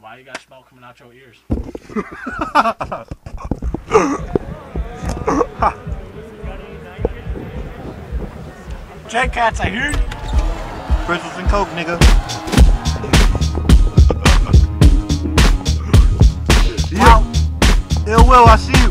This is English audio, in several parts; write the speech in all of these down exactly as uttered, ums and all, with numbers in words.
Why you got smoke coming out your ears? Jet Cats, I hear you. Pretzels and Coke, nigga. Wow. Ill Will, I see you.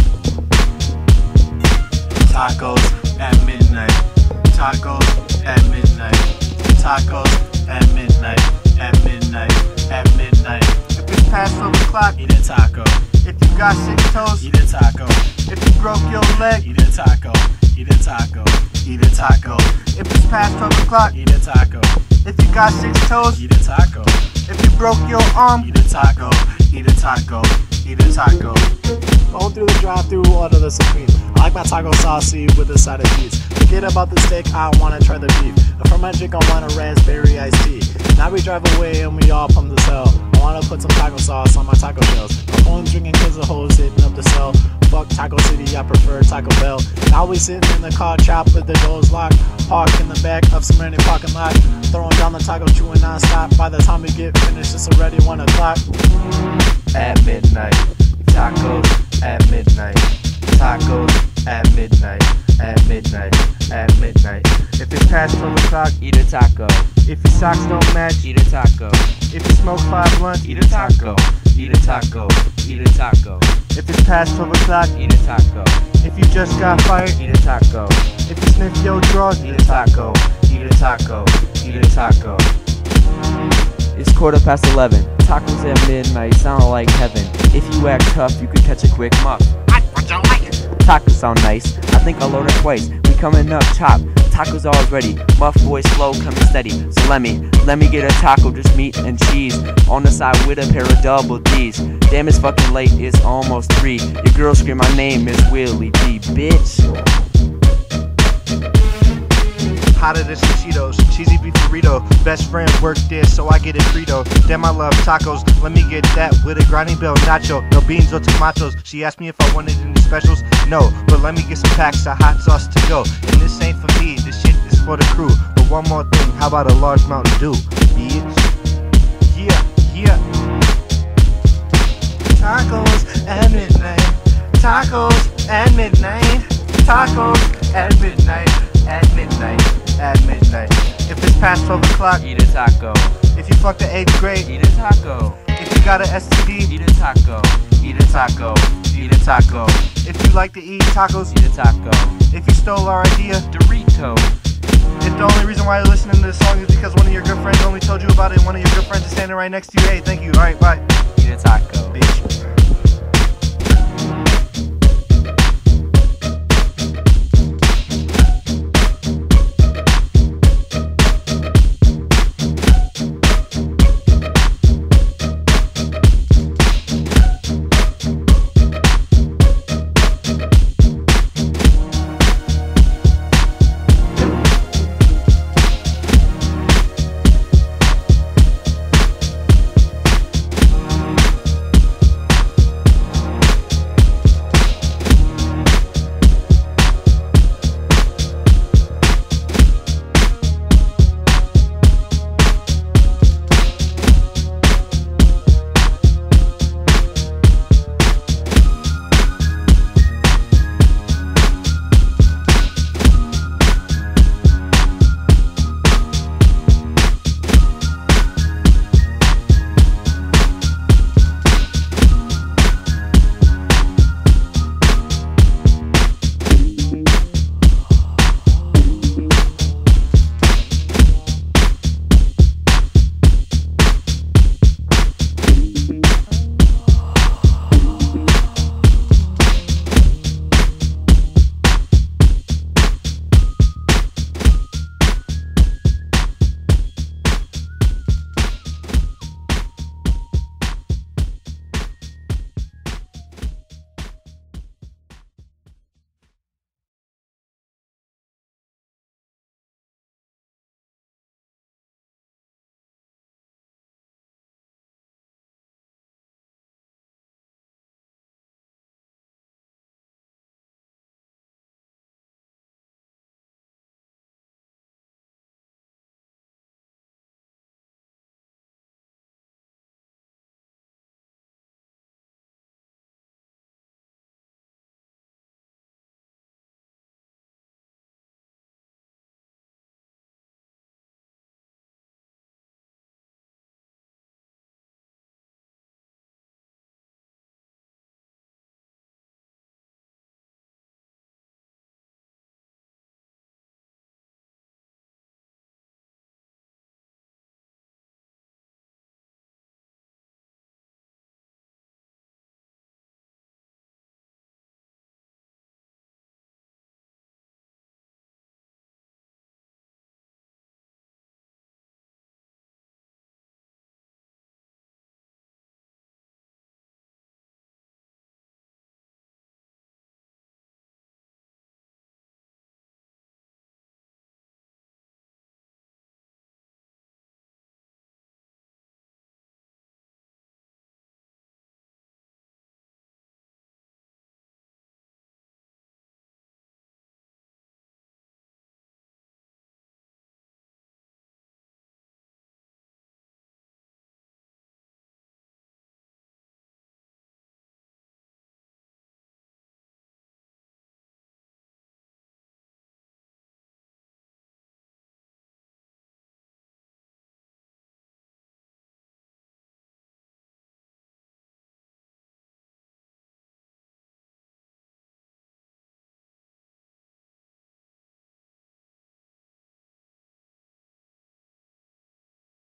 Tacos at midnight. Tacos at midnight. Tacos at midnight. At midnight. At midnight. If it's past twelve o'clock, Eat a taco. if you got six toes, Eat a taco. if you broke your leg, Eat a taco. Eat a taco. eat a taco. If it's past twelve o'clock, Eat a taco. if you got six toes, Eat a taco. if you broke your arm, Eat a taco. eat a taco. Eat a taco. Going through the drive-thru, order the supreme. I like my taco saucy with a side of cheese. Forget about the steak, I wanna try the beef. A fermented on wine or raspberry iced tea. Now we drive away and we all pump the cell. I wanna put some taco sauce on my taco shells. My phone's ringing cause the hoes hitting up the cell. Fuck Taco City, I prefer Taco Bell. Now we sitting in the car, chop with the doors locked. Park in the back of some random parking lot. Throwing down the taco, chewing non-stop. By the time we get finished, it's already one o'clock. At midnight, tacos at midnight, tacos at midnight, at midnight, at midnight. If it's past twelve o'clock, Eat a taco, if your socks don't match, eat a taco, if you smoke five blunts, eat a taco, eat a taco, eat a taco, if it's past twelve o'clock, eat a taco, if you just got fired, eat a taco, if you sniff your drawers, eat a taco, eat a taco, eat a taco. It's quarter past eleven, tacos at midnight sound like heaven. If you act tough, you could catch a quick muff. Tacos sound nice, I think I'll order twice. We coming up, chop, tacos always ready. Muff Boyz flow coming steady. So let me, let me get a taco, just meat and cheese. On the side with a pair of double D's. Damn, it's fucking late, it's almost three. Your girl scream my name, Miss Willie D, bitch. hotter than some Cheetos, cheesy beef burrito. Best friend worked there, so I get a Frito. Damn, I love tacos. Let me get that with a grinding bell nacho. No beans or tomatoes. She asked me if I wanted any specials. No, but let me get some packs of hot sauce to go. And this ain't for me, this shit is for the crew. But one more thing, how about a large Mountain Dew? Bitch. Yeah, yeah. Tacos at midnight. Tacos at midnight. Tacos at midnight. At midnight. At midnight. If it's past twelve o'clock, Eat a taco. if you fucked the eighth grade, Eat a taco. if you got an S T D, Eat a taco. Eat a taco. Eat a taco. if you like to eat tacos, Eat a taco. if you stole our idea, Dorito. if the only reason why you're listening to this song is because one of your good friends only told you about it and one of your good friends is standing right next to you, hey, thank you, alright, bye. Eat a taco. Bitch.